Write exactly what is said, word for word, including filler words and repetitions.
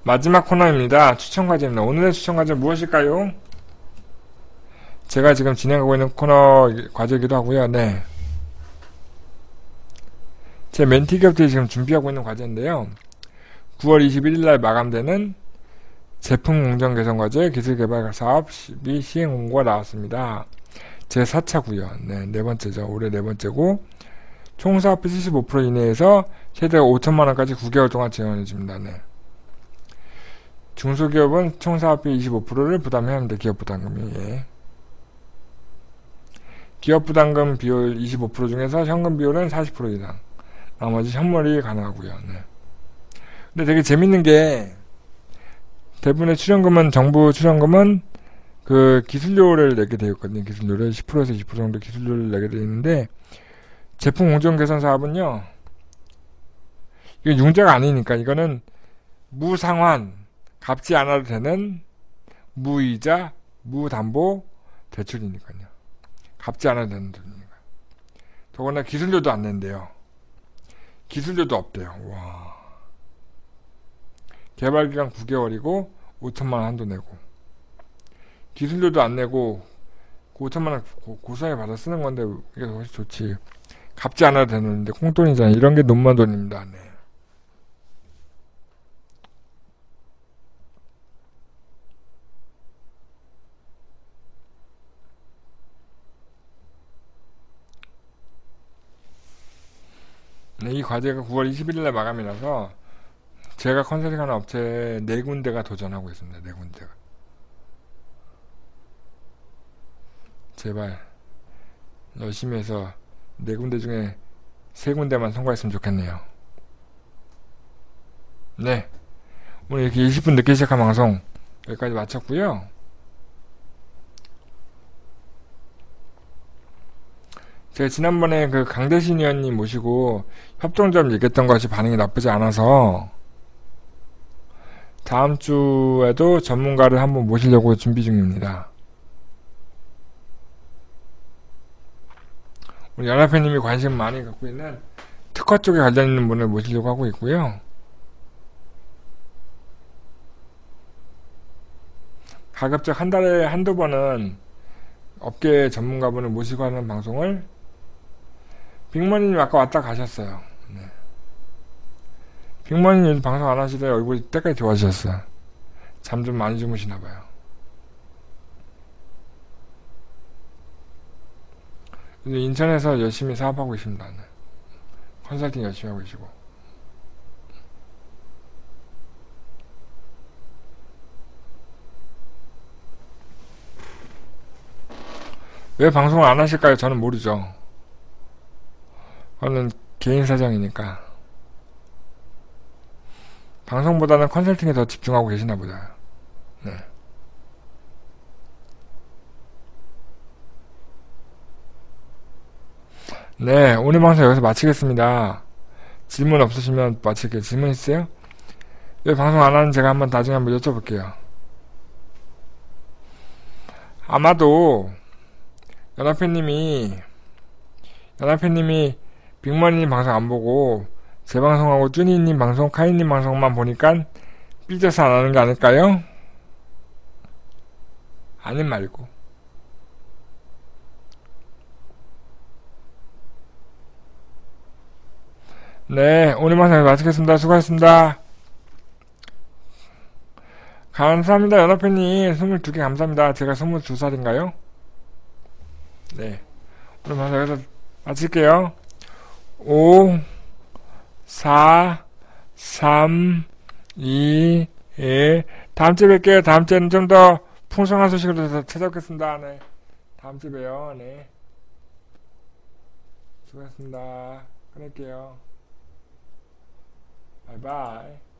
마지막 코너입니다. 추천과제입니다. 오늘의 추천과제 무엇일까요? 제가 지금 진행하고 있는 코너 과제이기도 하고요. 네. 제 멘티 기업들이 지금 준비하고 있는 과제인데요. 구월 이십일일 날 마감되는 제품 공정 개선 과제 기술 개발 사업 십이 시행 공고가 나왔습니다. 제사 차고요. 네, 네 번째죠. 올해 네 번째고 총 사업비 칠십오 퍼센트 이내에서 최대 오천만 원까지 구 개월 동안 지원해 줍니다. 네. 중소기업은 총 사업비 이십오 퍼센트를 부담해야 합니다. 기업 부담금이. 예. 기업 부담금 비율 이십오 퍼센트 중에서 현금 비율은 사십 퍼센트 이상. 나머지 현물이 가능하고요. 네. 근데 되게 재밌는 게 대부분의 출연금은 정부 출연금은 그 기술료를 내게 되어 있거든요. 기술료를 십 퍼센트에서 이십 퍼센트 정도 기술료를 내게 되어 있는데 제품 공정 개선 사업은요. 이거 융자가 아니니까 이거는 무상환 갚지 않아도 되는 무이자 무담보 대출이니까요. 갚지 않아도 되는 돈이니까. 더구나 기술료도 안 낸대요. 기술료도 없대요. 와. 개발기간 구 개월이고 오천만 원 한도 내고 기술료도 안 내고 오천만 원 고, 고사에 받아 쓰는 건데 이게 훨씬 좋지. 갚지 않아도 되는데 콩돈이잖아요. 이런 게 눈먼 돈입니다. 네. 네, 이 과제가 구월 이십일일에 마감이라서 제가 컨설팅하는 업체 네 군데가 도전하고 있습니다. 네 군데가. 제발 열심히 해서 네 군데 중에 세 군데만 통과했으면 좋겠네요. 네, 오늘 이렇게 이십 분 늦게 시작한 방송 여기까지 마쳤고요. 제가 지난번에 그 강대신 의원님 모시고 협동조합 얘기했던 것이 반응이 나쁘지 않아서 다음 주에도 전문가를 한번 모시려고 준비 중입니다. 우리 연합회님이 관심 많이 갖고 있는 특허 쪽에 관련 있는 분을 모시려고 하고 있고요. 가급적 한 달에 한두 번은 업계 전문가분을 모시고 하는 방송을 빅머니님 아까 왔다 가셨어요. 네. 빅머니님 요즘 방송 안 하시더니 얼굴이 때까지 좋아지셨어요. 잠 좀 많이 주무시나봐요. 인천에서 열심히 사업하고 있습니다. 네. 컨설팅 열심히 하고 계시고. 왜 방송을 안 하실까요? 저는 모르죠. 그거는 개인 사정이니까. 방송보다는 컨설팅에 더 집중하고 계시나 보다. 네. 네, 오늘 방송 여기서 마치겠습니다. 질문 없으시면 마칠게요. 질문 있어요? 왜 방송 안 하는 제가 한번 나중에 한번 여쭤볼게요. 아마도 연합회님이 연합회님이 빅머니님 방송 안 보고 제 방송하고 쭈니님 방송, 카이님 방송만 보니까 삐져서 안 하는 게 아닐까요? 아님 말고. 네, 오늘 방송 마치겠습니다. 수고하셨습니다. 감사합니다. 연합회님 스물두 개 감사합니다. 제가 스물두 살인가요? 네, 오늘 방송 여기서 마칠게요. 오, 사, 삼, 이, 일. 다음주에 뵐게요. 다음주에는 좀 더 풍성한 소식으로 찾아뵙겠습니다. 네. 다음주에 봬요. 네. 수고하셨습니다. 끊을게요. 바이바이.